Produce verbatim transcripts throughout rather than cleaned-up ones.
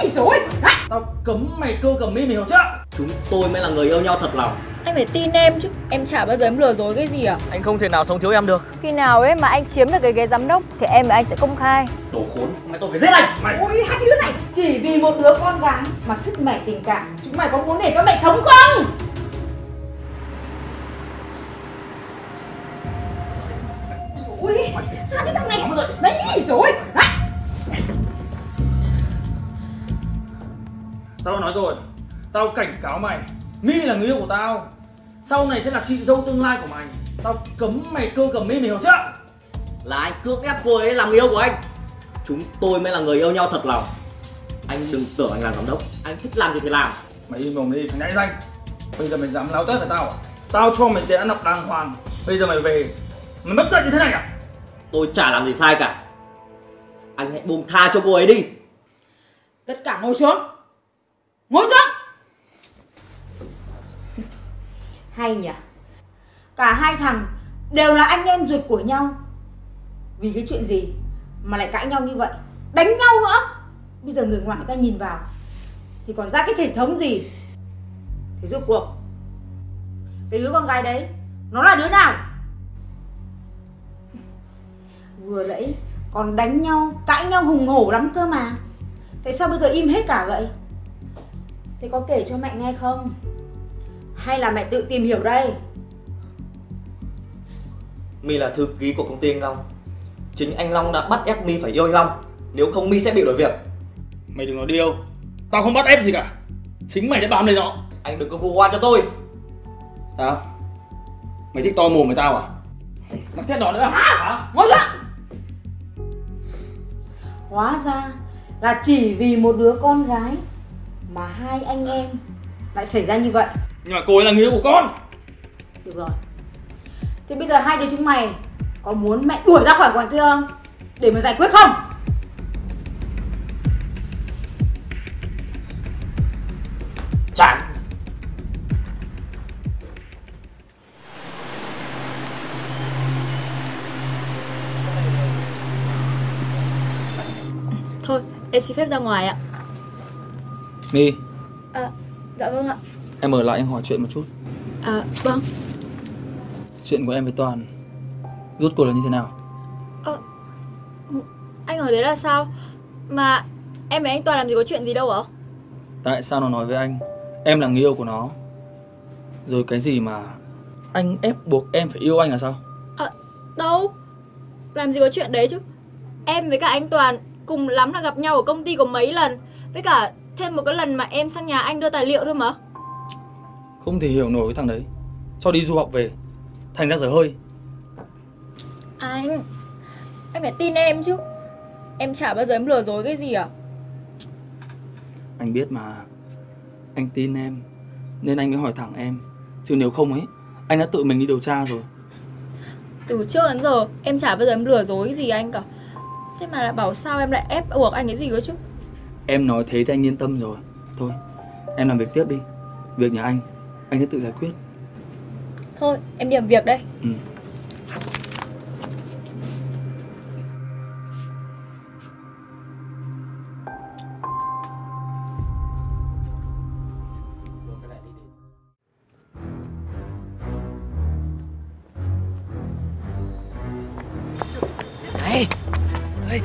Đấy rồi. Đấy. Tao cấm mày cơ cầm mi, mày hiểu chưa? Chúng tôi mới là người yêu nhau thật lòng. Anh phải tin em chứ. Em chả bao giờ em lừa dối cái gì à. Anh không thể nào sống thiếu em được. Khi nào ấy mà anh chiếm được cái ghế giám đốc thì em và anh sẽ công khai. Đồ khốn, mày tôi phải giết anh. Mày Ôi hai cái đứa này chỉ vì một đứa con gái mà sứt mẻ tình cảm. Chúng mày có muốn để cho mẹ sống không? Ui, sao cái thằng này rồi? Đấy rồi. Đấy. Tao đã nói rồi, tao cảnh cáo mày, Mi là người yêu của tao, sau này sẽ là chị dâu tương lai của mày. Tao cấm mày cơ cầm Mi, mày hiểu chưa? Là anh cưỡng ép cô ấy làm người yêu của anh. Chúng tôi mới là người yêu nhau thật lòng. Anh đừng tưởng anh là giám đốc. Anh thích làm gì thì làm. Mày im mồm đi, thằng nhãi danh. Bây giờ mày dám láo tết với tao à? Tao cho mày tiền ăn học đàng hoàng. Bây giờ mày về, mày mất dạy như thế này à? Tôi chả làm gì sai cả. Anh hãy buông tha cho cô ấy đi. Tất cả ngồi xuống. Ngồi xuống. Hay nhỉ? Cả hai thằng đều là anh em ruột của nhau. Vì cái chuyện gì mà lại cãi nhau như vậy? Đánh nhau nữa. Bây giờ người ngoài người ta nhìn vào thì còn ra cái thể thống gì? Thế rốt cuộc cái đứa con gái đấy nó là đứa nào? Vừa nãy còn đánh nhau, cãi nhau hùng hổ lắm cơ mà. Tại sao bây giờ im hết cả vậy? Thế có kể cho mẹ nghe không? Hay là mẹ tự tìm hiểu đây? My là thư ký của công ty anh Long. Chính anh Long đã bắt ép My phải yêu anh Long. Nếu không My sẽ bị đuổi việc. Mày đừng nói điêu. Tao không bắt ép gì cả. Chính mày đã bám lên nó. Anh đừng có vu oan cho tôi. Sao? Mày thích to mồm với tao à? Mày thiết nó nữa à? Hả? Ngồi xuống. Hóa ra là chỉ vì một đứa con gái mà hai anh em lại xảy ra như vậy. Nhưng mà cô ấy là người yêu của con. Được rồi. Thế bây giờ hai đứa chúng mày có muốn mẹ đuổi ra khỏi ngoài kia không? Để mà giải quyết không? Chán. Thôi, em xin phép ra ngoài ạ. My, À, dạ vâng ạ. em ở lại anh hỏi chuyện một chút. À, vâng. Chuyện của em với Toàn rốt cuộc là như thế nào? Ờ, anh hỏi đấy là sao? Mà em với anh Toàn làm gì có chuyện gì đâu hả? Tại sao nó nói với anh em là người yêu của nó? Rồi cái gì mà anh ép buộc em phải yêu anh là sao? À, đâu. Làm gì có chuyện đấy chứ. Em với cả anh Toàn cùng lắm là gặp nhau ở công ty có mấy lần. Với cả thêm một cái lần mà em sang nhà anh đưa tài liệu thôi mà. Không thể hiểu nổi cái thằng đấy. Cho đi du học về thành ra dở hơi. Anh Anh phải tin em chứ. Em chả bao giờ em lừa dối cái gì à. Anh biết mà. Anh tin em nên anh mới hỏi thẳng em. Chứ nếu không ấy, anh đã tự mình đi điều tra rồi. Từ trước đến giờ em chả bao giờ em lừa dối cái gì anh cả. Thế mà lại bảo sao em lại ép buộc anh cái gì cơ chứ. Em nói thế thì anh yên tâm rồi. Thôi, em làm việc tiếp đi. Việc nhà anh, anh sẽ tự giải quyết. Thôi, em đi làm việc đây. Ừ. Này, đây.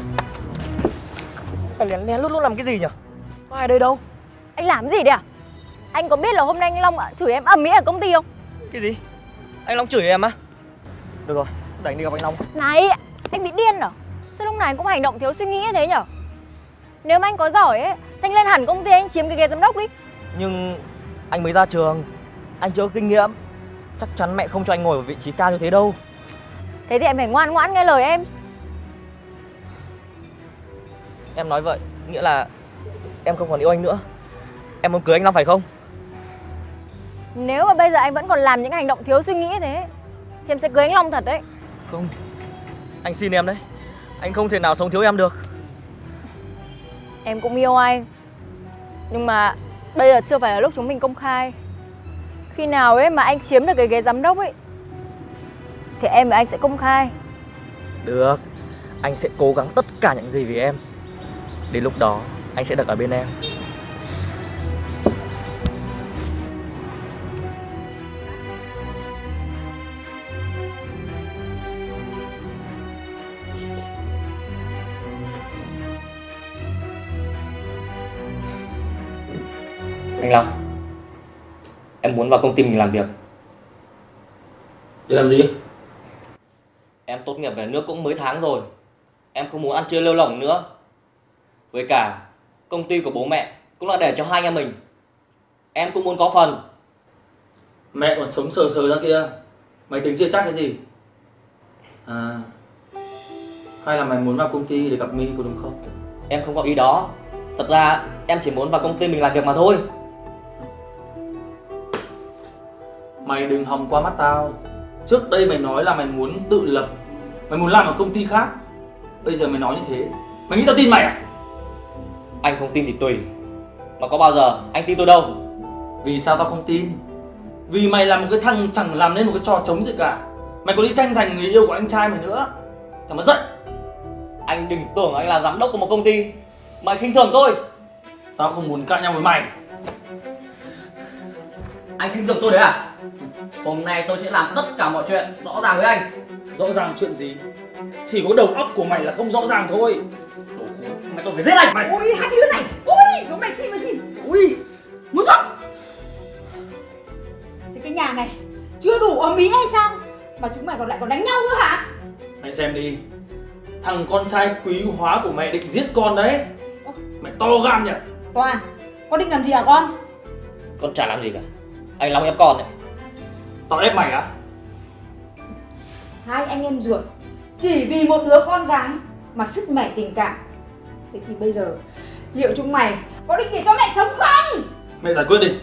Anh lén lén lút lút làm cái gì nhỉ? Có ai đây đâu? Anh làm gì đấy à? Anh có biết là hôm nay anh Long chửi em ầm ĩ ở công ty không? Cái gì? Anh Long chửi em á? Được rồi, để anh đi gặp anh Long. Này, anh bị điên à? Sao lúc này anh cũng hành động thiếu suy nghĩ như thế nhở? Nếu mà anh có giỏi ấy, thì anh lên hẳn công ty anh chiếm cái ghế giám đốc đi. Nhưng anh mới ra trường, anh chưa có kinh nghiệm. Chắc chắn mẹ không cho anh ngồi ở vị trí cao như thế đâu. Thế thì em phải ngoan ngoãn nghe lời em. Em nói vậy, nghĩa là em không còn yêu anh nữa. Em muốn cưới anh Long phải không? Nếu mà bây giờ anh vẫn còn làm những hành động thiếu suy nghĩ như thế thì em sẽ cưới anh Long thật đấy. Không, anh xin em đấy. Anh không thể nào sống thiếu em được. Em cũng yêu anh. Nhưng mà bây giờ chưa phải là lúc chúng mình công khai. Khi nào ấy mà anh chiếm được cái ghế giám đốc ấy thì em và anh sẽ công khai. Được, anh sẽ cố gắng tất cả những gì vì em. Đến lúc đó anh sẽ được ở bên em. Anh Long, em muốn vào công ty mình làm việc. Để làm gì? Em tốt nghiệp về nước cũng mấy tháng rồi. Em không muốn ăn chơi lêu lỏng nữa. Với cả công ty của bố mẹ cũng là để cho hai anh em mình. Em cũng muốn có phần. Mẹ còn sống sờ sờ ra kia, mày tính chưa chắc cái gì? À, hay là mày muốn vào công ty để gặp My có đúng không? Em không có ý đó. Thật ra em chỉ muốn vào công ty mình làm việc mà thôi. Mày đừng hòng qua mắt tao. Trước đây mày nói là mày muốn tự lập, mày muốn làm ở công ty khác. Bây giờ mày nói như thế, mày nghĩ tao tin mày à? Anh không tin thì tùy, mà có bao giờ anh tin tôi đâu. Vì sao tao không tin? Vì mày là một cái thằng chẳng làm nên một cái trò trống gì cả. Mày có đi tranh giành người yêu của anh trai mày nữa. Thằng mà giận. Anh đừng tưởng anh là giám đốc của một công ty mày khinh thường tôi. Tao không muốn cãi nhau với mày. Anh khinh thường tôi đấy à? Hôm nay tôi sẽ làm tất cả mọi chuyện rõ ràng với anh. Rõ ràng chuyện gì? Chỉ có đầu óc của mày là không rõ ràng thôi. Đồ khốn, mày tôi phải giết anh mày. Ôi hai cái đứa này, ôi chúng mày xin mày xin. Ui, muốn giận. Thế cái nhà này chưa đủ ấm ý hay sao? Mà chúng mày còn lại còn đánh nhau nữa hả? Mày xem đi, thằng con trai quý hóa của mẹ định giết con đấy. Mày to gan nhỉ? Toàn, con định làm gì hả con? Con chả làm gì cả. Anh Long ép con đấy. Tao ép mày á? Hai anh em ruột chỉ vì một đứa con gái mà sứt mẻ tình cảm. Thế thì bây giờ liệu chúng mày có định để cho mẹ sống không? Mẹ giải quyết đi.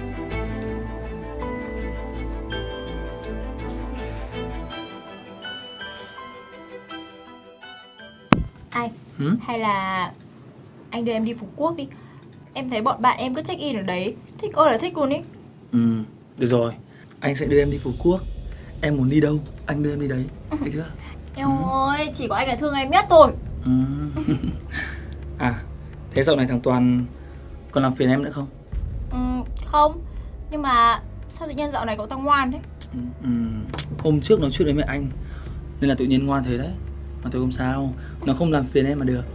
Anh, ừ? hay là anh đưa em đi Phú Quốc đi. Em thấy bọn bạn em cứ check in ở đấy, thích ơi là thích luôn ý. Ừ, được rồi, anh sẽ đưa em đi Phú Quốc. Em muốn đi đâu, anh đưa em đi đấy, được chưa? Em ừ. ơi, chỉ có anh là thương em nhất thôi. Ừ. À, thế dạo này thằng Toàn còn làm phiền em nữa không? Ừ, không. Nhưng mà sao tự nhiên dạo này cậu ta ngoan thế? Ừ, ừ. Hôm trước nói chuyện với mẹ anh nên là tự nhiên ngoan thế đấy. Mà tôi không sao, nó không làm phiền em mà được.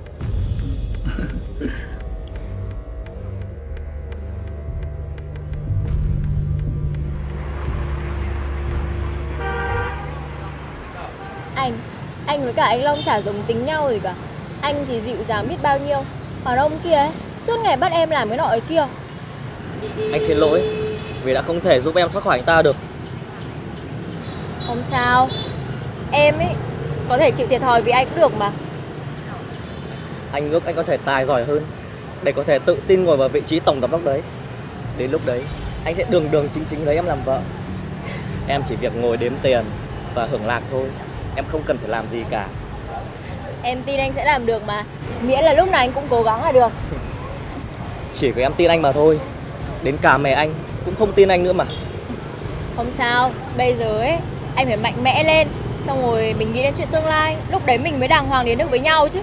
Anh, anh với cả anh Long chả giống tính nhau gì cả. Anh thì dịu dàng biết bao nhiêu, còn ông kia ấy, suốt ngày bắt em làm cái nọ cái kia. Anh xin lỗi vì đã không thể giúp em thoát khỏi anh ta được. Không sao, em ấy có thể chịu thiệt thòi vì anh cũng được mà. Anh ước anh có thể tài giỏi hơn để có thể tự tin ngồi vào vị trí tổng giám đốc đấy. Đến lúc đấy anh sẽ đường đường chính chính lấy em làm vợ. Em chỉ việc ngồi đếm tiền và hưởng lạc thôi. Em không cần phải làm gì cả. Em tin anh sẽ làm được mà. Miễn là lúc nào anh cũng cố gắng là được. Chỉ có em tin anh mà thôi. Đến cả mẹ anh cũng không tin anh nữa mà. Không sao, bây giờ ấy anh phải mạnh mẽ lên. Xong rồi mình nghĩ đến chuyện tương lai. Lúc đấy mình mới đàng hoàng đến được với nhau chứ.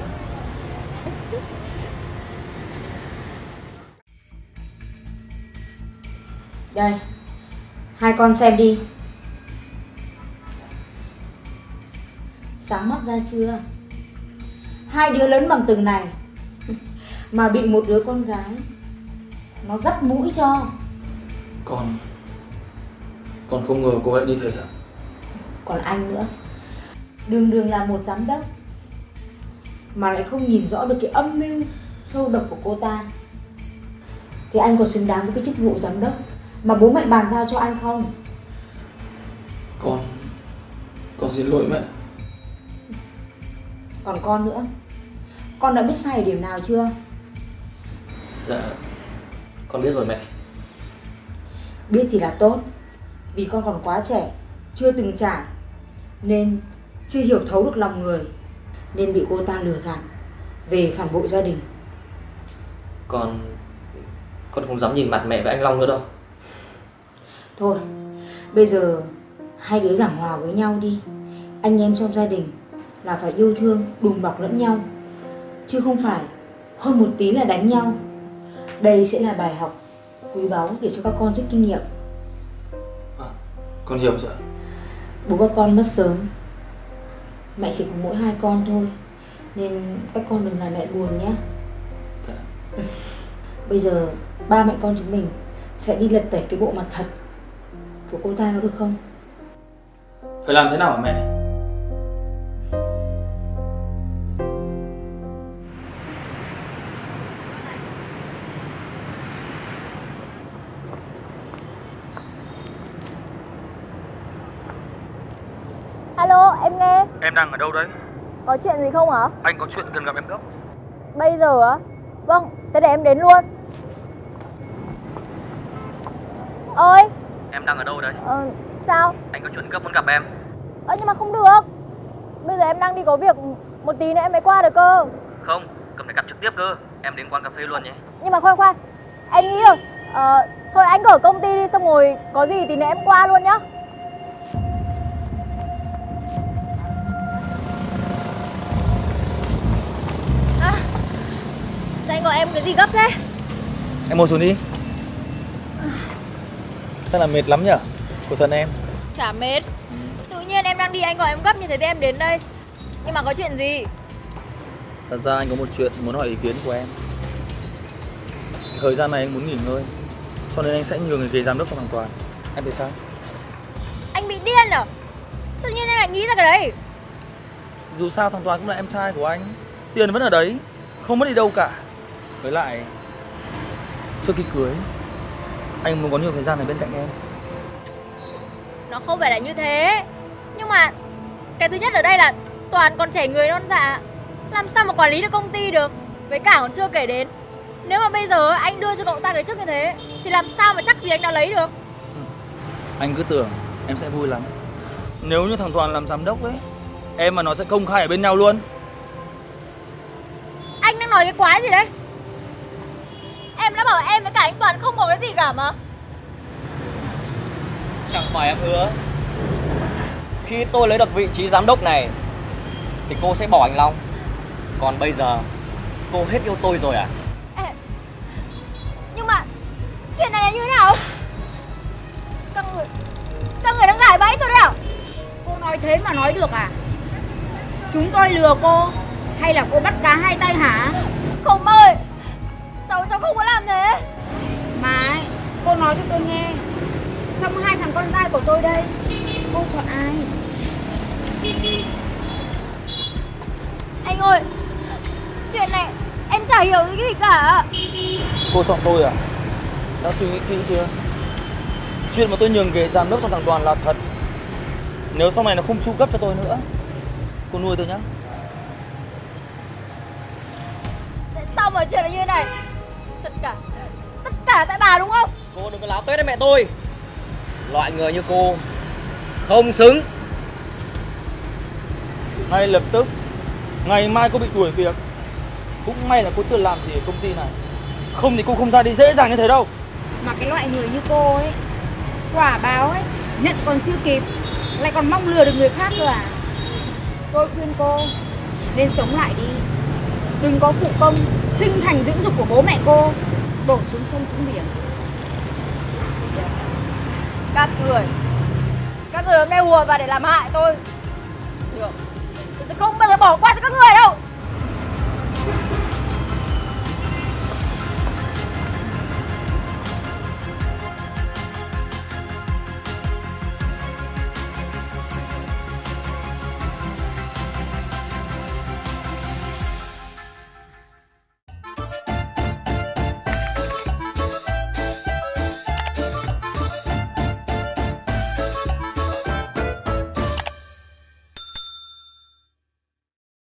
Đây, hai con xem đi. Sáng mắt ra chưa? Hai đứa lớn bằng từng này mà bị một đứa con gái nó dắt mũi cho. Con Con không ngờ cô lại như thế ạ. Còn anh nữa, đường đường là một giám đốc mà lại không nhìn rõ được cái âm mưu sâu độc của cô ta. Thì anh có xứng đáng với cái chức vụ giám đốc mà bố mẹ bàn giao cho anh không? Con Con xin lỗi mẹ. Còn con nữa, con đã biết sai ở điểm nào chưa? Dạ, con biết rồi mẹ. Biết thì là tốt, vì con còn quá trẻ, chưa từng trải, nên chưa hiểu thấu được lòng người, nên bị cô ta lừa gạt về phản bội gia đình. Con Con không dám nhìn mặt mẹ với anh Long nữa đâu. Thôi, bây giờ hai đứa giảng hòa với nhau đi. Anh em trong gia đình là phải yêu thương, đùm bọc lẫn nhau, chứ không phải hơn một tí là đánh nhau. Đây sẽ là bài học quý báu để cho các con rút kinh nghiệm. À, con hiểu rồi. Bố các con mất sớm, mẹ chỉ có mỗi hai con thôi, nên các con đừng làm mẹ buồn nhé. Dạ. Bây giờ ba mẹ con chúng mình sẽ đi lật tẩy cái bộ mặt thật của cô ta, có được không? Phải làm thế nào hả mẹ? Alo, em nghe. Em đang ở đâu đấy? Có chuyện gì không hả? Anh có chuyện cần gặp em gấp. Bây giờ á? Vâng, thế để em đến luôn. Ơi. Em đang ở đâu đấy? Ờ, sao? Anh có chuyện gấp muốn gặp em. Ơ nhưng mà không được. Bây giờ em đang đi có việc, một tí nữa em mới qua được cơ. Không, cần phải gặp trực tiếp cơ. Em đến quán cà phê luôn nhé. Nhưng mà khoan khoan, em nghĩ rồi. Ờ, thôi anh cứ ở công ty đi, xong rồi có gì thì nữa em qua luôn nhá. À, sao anh gọi em cái gì gấp thế? Em ngồi xuống đi. Chắc là mệt lắm nhở? Của thân em. Chả mệt. Tự nhiên em đang đi anh gọi em gấp như thế thì em đến đây. Nhưng mà có chuyện gì? Thật ra anh có một chuyện muốn hỏi ý kiến của em. Thời gian này anh muốn nghỉ ngơi, cho nên anh sẽ nhường người ghế giám đốc cho thằng Toàn. Em thấy sao? Anh bị điên à? Sao nhiên em lại nghĩ ra cái đấy? Dù sao thằng Toàn cũng là em trai của anh, tiền vẫn ở đấy, không mất đi đâu cả. Với lại trước khi cưới, anh muốn có nhiều thời gian ở bên cạnh em. Nó không phải là như thế. Nhưng mà cái thứ nhất ở đây là Toàn còn trẻ người non dạ, làm sao mà quản lý được công ty được. Với cả còn chưa kể đến, nếu mà bây giờ anh đưa cho cậu ta cái chức như thế thì làm sao mà chắc gì anh đã lấy được. Anh cứ tưởng em sẽ vui lắm. Nếu như thằng Toàn làm giám đốc ấy, em mà nó sẽ công khai ở bên nhau luôn. Anh đang nói cái quái gì đấy? Em đã bảo em với cả anh Toàn không có cái gì cả mà. Chẳng phải em hứa khi tôi lấy được vị trí giám đốc này thì cô sẽ bỏ anh Long. Còn bây giờ cô hết yêu tôi rồi à? Ê, nhưng mà chuyện này là như thế nào? Các người Các người đang gài bẫy tôi đấy à? Cô nói thế mà nói được à? Chúng tôi lừa cô hay là cô bắt cá hai tay hả? Không ơi, cháu cháu không có làm thế. Mà ấy, cô nói cho tôi nghe, trong hai thằng con trai của tôi đây, cô chọn ai? Anh ơi, chuyện này em chả hiểu cái gì cả. Cô chọn tôi à? Đã suy nghĩ kỹ chưa? Chuyện mà tôi nhường ghế giám đốc cho thằng Toàn là thật. Nếu sau này nó không chu cấp cho tôi nữa, cô nuôi tôi nhá. Tại sao mà chuyện là như thế này? Tất cả Tất cả tại bà đúng không? Cô đừng có láo tết với mẹ tôi. Loại người như cô không xứng. Ngay lập tức, ngày mai cô bị đuổi việc. Cũng may là cô chưa làm gì ở công ty này, không thì cô không ra đi dễ dàng như thế đâu. Mà cái loại người như cô ấy, quả báo ấy, nhận còn chưa kịp, lại còn mong lừa được người khác cơ à? Tôi khuyên cô nên sống lại đi. Đừng có phụ công, sinh thành dưỡng dục của bố mẹ cô đổ xuống sông xuống biển. Các người Các người hôm nay hùa vào để làm hại tôi. Được, tôi sẽ không bao giờ bỏ qua cho các người đâu.